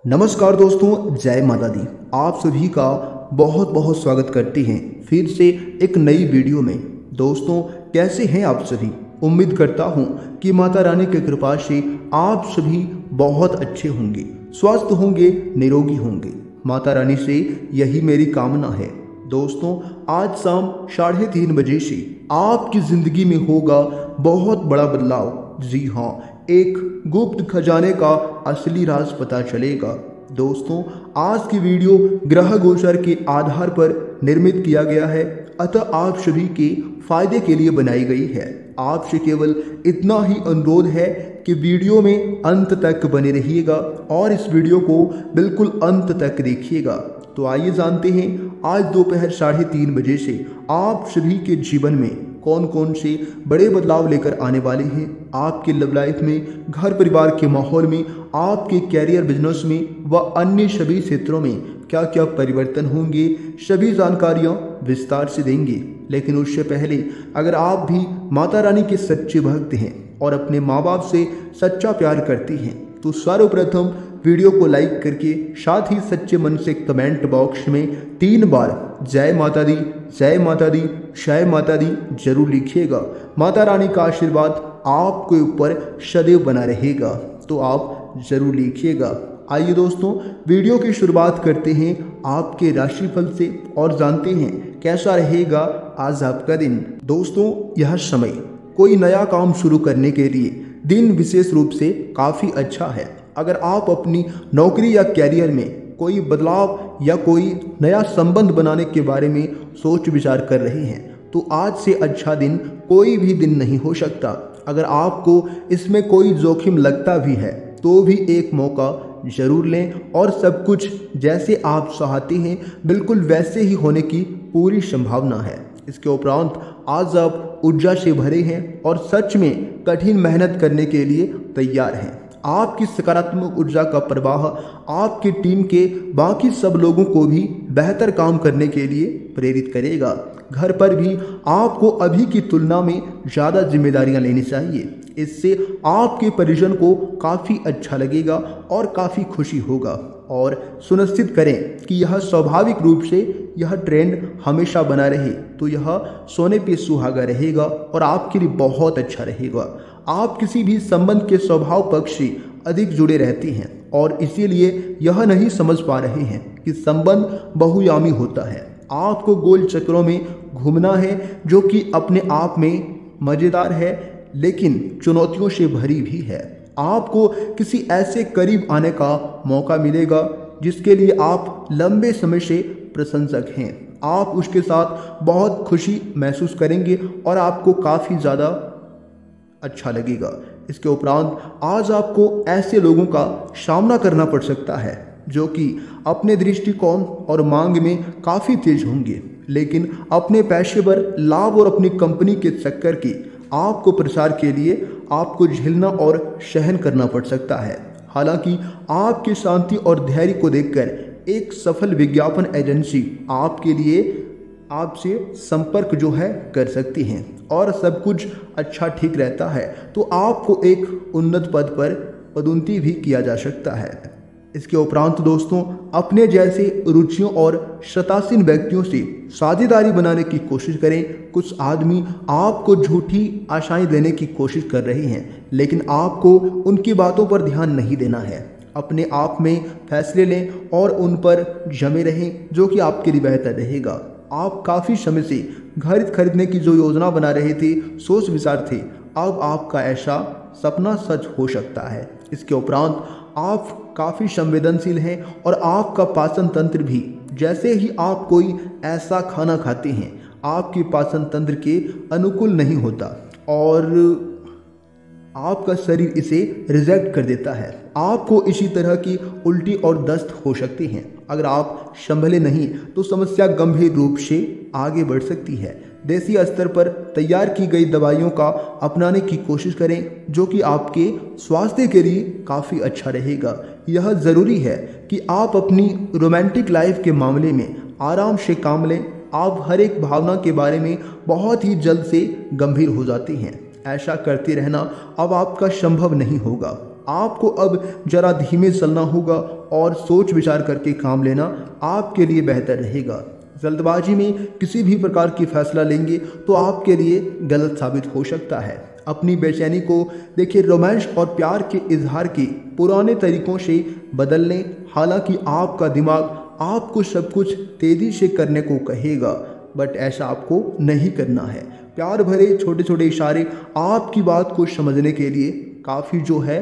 नमस्कार दोस्तों, जय माता दी। आप सभी का बहुत बहुत स्वागत करते हैं फिर से एक नई वीडियो में। दोस्तों, कैसे हैं आप सभी? उम्मीद करता हूं कि माता रानी की कृपा से आप सभी बहुत अच्छे होंगे, स्वस्थ होंगे, निरोगी होंगे। माता रानी से यही मेरी कामना है। दोस्तों, आज शाम 3:30 बजे से आपकी ज़िंदगी में होगा बहुत बड़ा बदलाव। जी हाँ, एक गुप्त खजाने का असली राज पता चलेगा। दोस्तों, आज की वीडियो ग्रह गोचर के आधार पर निर्मित किया गया है, अतः आप सभी के फायदे के लिए बनाई गई है। आपसे केवल इतना ही अनुरोध है कि वीडियो में अंत तक बने रहिएगा और इस वीडियो को बिल्कुल अंत तक देखिएगा। तो आइए जानते हैं आज दोपहर 3:30 बजे से आप सभी के जीवन में कौन कौन से बड़े बदलाव लेकर आने वाले हैं। आपके लव लाइफ में, घर परिवार के माहौल में, आपके कैरियर, बिजनेस में व अन्य सभी क्षेत्रों में क्या क्या परिवर्तन होंगे, सभी जानकारियां विस्तार से देंगे। लेकिन उससे पहले अगर आप भी माता रानी के सच्चे भक्त हैं और अपने माँ बाप से सच्चा प्यार करती हैं तो सर्वप्रथम वीडियो को लाइक करके साथ ही सच्चे मन से कमेंट बॉक्स में 3 बार जय माता दी, जय माता दी, जय माता दी जरूर लिखिएगा। माता रानी का आशीर्वाद आपके ऊपर सदैव बना रहेगा, तो आप जरूर लिखिएगा। आइए दोस्तों, वीडियो की शुरुआत करते हैं आपके राशिफल से और जानते हैं कैसा रहेगा आज आपका दिन। दोस्तों, यह समय कोई नया काम शुरू करने के लिए दिन विशेष रूप से काफ़ी अच्छा है। अगर आप अपनी नौकरी या कैरियर में कोई बदलाव या कोई नया संबंध बनाने के बारे में सोच विचार कर रहे हैं तो आज से अच्छा दिन कोई भी दिन नहीं हो सकता। अगर आपको इसमें कोई जोखिम लगता भी है तो भी एक मौका जरूर लें और सब कुछ जैसे आप चाहते हैं बिल्कुल वैसे ही होने की पूरी संभावना है। इसके उपरांत आज आप ऊर्जा से भरे हैं और सच में कठिन मेहनत करने के लिए तैयार हैं। आपकी सकारात्मक ऊर्जा का प्रवाह आपकी टीम के बाकी सब लोगों को भी बेहतर काम करने के लिए प्रेरित करेगा। घर पर भी आपको अभी की तुलना में ज़्यादा जिम्मेदारियां लेनी चाहिए। इससे आपके परिजन को काफ़ी अच्छा लगेगा और काफ़ी खुशी होगा। और सुनिश्चित करें कि यह स्वाभाविक रूप से यह ट्रेंड हमेशा बना रहे, तो यह सोने पे सुहागा रहेगा और आपके लिए बहुत अच्छा रहेगा। आप किसी भी संबंध के स्वभाव पक्ष से अधिक जुड़े रहते हैं और इसीलिए यह नहीं समझ पा रहे हैं कि संबंध बहुआयामी होता है। आपको गोल चक्रों में घूमना है जो कि अपने आप में मज़ेदार है लेकिन चुनौतियों से भरी भी है। आपको किसी ऐसे करीब आने का मौका मिलेगा जिसके लिए आप लंबे समय से प्रशंसक हैं। आप उसके साथ बहुत खुशी महसूस करेंगे और आपको काफ़ी ज़्यादा अच्छा लगेगा। इसके उपरांत आज आपको ऐसे लोगों का सामना करना पड़ सकता है जो कि अपने दृष्टिकोण और मांग में काफ़ी तेज होंगे, लेकिन अपने पेशेवर लाभ और अपनी कंपनी के चक्कर की आपको प्रसार के लिए आपको झेलना और सहन करना पड़ सकता है। हालांकि आपकी शांति और धैर्य को देखकर एक सफल विज्ञापन एजेंसी आपके लिए आपसे संपर्क जो है कर सकती हैं और सब कुछ अच्छा ठीक रहता है तो आपको एक उन्नत पद पर पदोन्नति भी किया जा सकता है। इसके उपरांत दोस्तों, अपने जैसे रुचियों और शतासीन व्यक्तियों से साझेदारी बनाने की कोशिश करें। कुछ आदमी आपको झूठी आशाएं देने की कोशिश कर रहे हैं लेकिन आपको उनकी बातों पर ध्यान नहीं देना है। अपने आप में फैसले लें और उन पर जमे रहें जो कि आपके लिए बेहतर रहेगा। आप काफ़ी समय से घर खरीदने की जो योजना बना रहे थे, सोच विचार थे, अब आपका ऐसा सपना सच हो सकता है। इसके उपरांत आप काफ़ी संवेदनशील हैं और आपका पाचन तंत्र भी, जैसे ही आप कोई ऐसा खाना खाते हैं आपके पाचन तंत्र के अनुकूल नहीं होता और आपका शरीर इसे रिजेक्ट कर देता है। आपको इसी तरह की उल्टी और दस्त हो सकती हैं। अगर आप संभले नहीं तो समस्या गंभीर रूप से आगे बढ़ सकती है। देसी स्तर पर तैयार की गई दवाइयों का अपनाने की कोशिश करें जो कि आपके स्वास्थ्य के लिए काफ़ी अच्छा रहेगा। यह ज़रूरी है कि आप अपनी रोमांटिक लाइफ के मामले में आराम से काम लें। आप हर एक भावना के बारे में बहुत ही जल्द से गंभीर हो जाते हैं। ऐसा करते रहना अब आपका संभव नहीं होगा। आपको अब जरा धीमे चलना होगा और सोच विचार करके काम लेना आपके लिए बेहतर रहेगा। जल्दबाजी में किसी भी प्रकार की फैसला लेंगे तो आपके लिए गलत साबित हो सकता है। अपनी बेचैनी को देखिए रोमांस और प्यार के इजहार के पुराने तरीकों से बदल लें। हालांकि आपका दिमाग आपको सब कुछ तेजी से करने को कहेगा, बट ऐसा आपको नहीं करना है। प्यार भरे छोटे छोटे इशारे आपकी बात को समझने के लिए काफ़ी जो है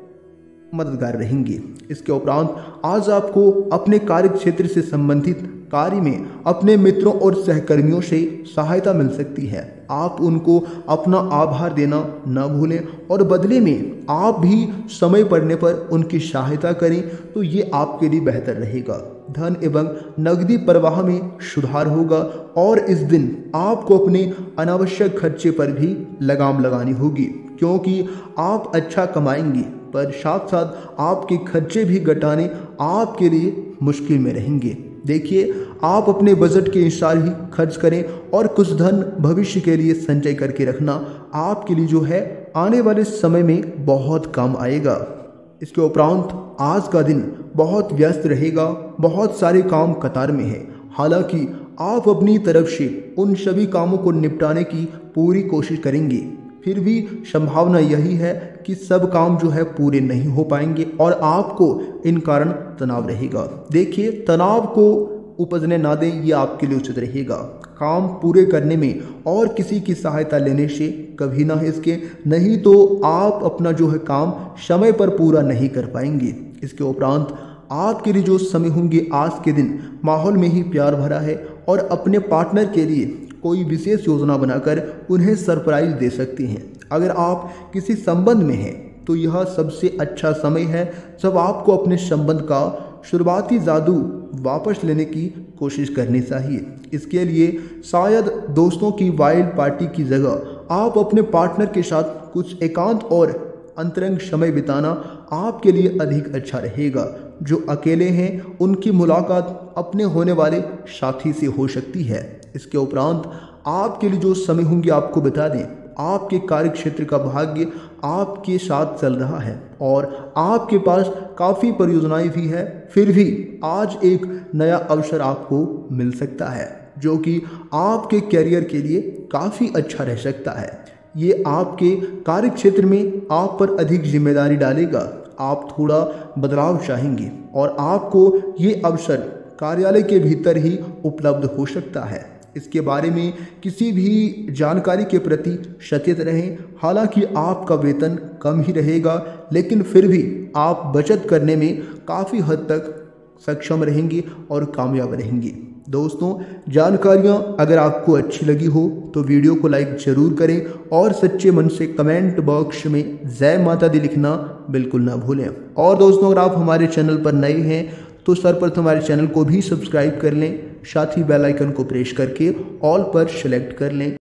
मददगार रहेंगे। इसके उपरांत आज आपको अपने कार्य क्षेत्र से संबंधित कार्य में अपने मित्रों और सहकर्मियों से सहायता मिल सकती है। आप उनको अपना आभार देना न भूलें और बदले में आप भी समय पड़ने पर उनकी सहायता करें तो ये आपके लिए बेहतर रहेगा। धन एवं नकदी प्रवाह में सुधार होगा और इस दिन आपको अपने अनावश्यक खर्चे पर भी लगाम लगानी होगी, क्योंकि आप अच्छा कमाएंगे पर साथ साथ आपके खर्चे भी घटाने आपके लिए मुश्किल में रहेंगे। देखिए, आप अपने बजट के अनुसार ही खर्च करें और कुछ धन भविष्य के लिए संचय करके रखना आपके लिए जो है आने वाले समय में बहुत काम आएगा। इसके उपरांत आज का दिन बहुत व्यस्त रहेगा, बहुत सारे काम कतार में है। हालांकि आप अपनी तरफ से उन सभी कामों को निपटाने की पूरी कोशिश करेंगे, फिर भी संभावना यही है कि सब काम जो है पूरे नहीं हो पाएंगे और आपको इन कारण तनाव रहेगा। देखिए, तनाव को उपजने ना दें, ये आपके लिए उचित रहेगा। काम पूरे करने में और किसी की सहायता लेने से कभी ना हिचकें, नहीं तो आप अपना जो है काम समय पर पूरा नहीं कर पाएंगे। इसके उपरांत आपके लिए जो समय होंगे आज के दिन माहौल में ही प्यार भरा है और अपने पार्टनर के लिए कोई विशेष योजना बनाकर उन्हें सरप्राइज दे सकती हैं। अगर आप किसी संबंध में हैं तो यह सबसे अच्छा समय है जब आपको अपने संबंध का शुरुआती जादू वापस लेने की कोशिश करनी चाहिए। इसके लिए शायद दोस्तों की वाइल्ड पार्टी की जगह आप अपने पार्टनर के साथ कुछ एकांत और अंतरंग समय बिताना आपके लिए अधिक अच्छा रहेगा। जो अकेले हैं उनकी मुलाकात अपने होने वाले साथी से हो सकती है। इसके उपरांत आपके लिए जो समय होंगे आपको बता दें, आपके कार्य क्षेत्र का भाग्य आपके साथ चल रहा है और आपके पास काफ़ी परियोजनाएं भी है। फिर भी आज एक नया अवसर आपको मिल सकता है जो कि आपके करियर के लिए काफ़ी अच्छा रह सकता है। ये आपके कार्य क्षेत्र में आप पर अधिक जिम्मेदारी डालेगा। आप थोड़ा बदलाव चाहेंगे और आपको ये अवसर कार्यालय के भीतर ही उपलब्ध हो सकता है। इसके बारे में किसी भी जानकारी के प्रति सचेत रहें। हालांकि आपका वेतन कम ही रहेगा, लेकिन फिर भी आप बचत करने में काफ़ी हद तक सक्षम रहेंगे और कामयाब रहेंगे। दोस्तों, जानकारियाँ अगर आपको अच्छी लगी हो तो वीडियो को लाइक ज़रूर करें और सच्चे मन से कमेंट बॉक्स में जय माता दी लिखना बिल्कुल ना भूलें। और दोस्तों, अगर आप हमारे चैनल पर नए हैं तो सर्वप्रथम हमारे चैनल को भी सब्सक्राइब कर लें, साथ ही बेल आइकन को प्रेस करके ऑल पर सेलेक्ट कर लें।